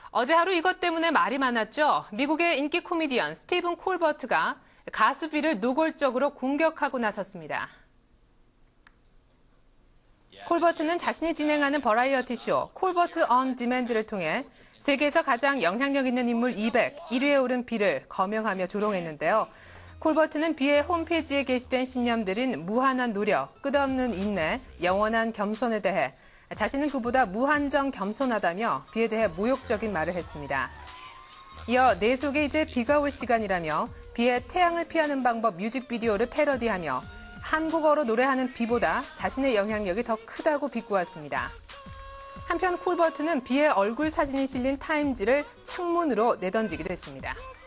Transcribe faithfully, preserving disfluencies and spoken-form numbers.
어제 하루 이것 때문에 말이 많았죠. 미국의 인기 코미디언 스티븐 콜버트가 가수 비를 노골적으로 공격하고 나섰습니다. 콜버트는 자신이 진행하는 버라이어티 쇼 콜버트 언 디맨드를 통해 세계에서 가장 영향력 있는 인물 이백, 일 위에 오른 비를 거명하며 조롱했는데요. 콜버트는 비의 홈페이지에 게시된 신념들인 무한한 노력, 끝없는 인내, 영원한 겸손에 대해 자신은 그보다 무한정 겸손하다며 비에 대해 모욕적인 말을 했습니다. 이어 내 속에 이제 비가 올 시간이라며 비의 태양을 피하는 방법 뮤직비디오를 패러디하며 한국어로 노래하는 비보다 자신의 영향력이 더 크다고 비꼬았습니다. 한편 콜버트는 비의 얼굴 사진이 실린 타임지를 창문으로 내던지기도 했습니다.